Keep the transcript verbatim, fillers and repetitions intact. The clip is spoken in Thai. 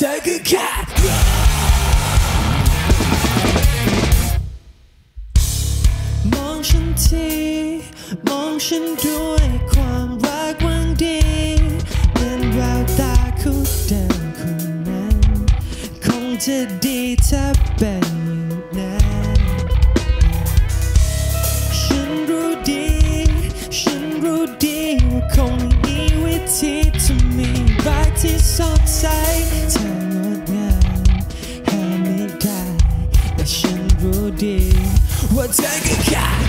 ธอคือแค่มองฉันทีมองฉันด้วยความรักหวังดีเหมือนแววตาคู่เดิมคนนั้นคงจะดีถ้าเป็นอย่างนั้นฉันรู้ดีฉันรู้ดีว่าคงมีวิธีจะมีรักที่สดใสเธองดงามหาไม่ได้แต่ฉันรู้ดีว่าเธอคือแค่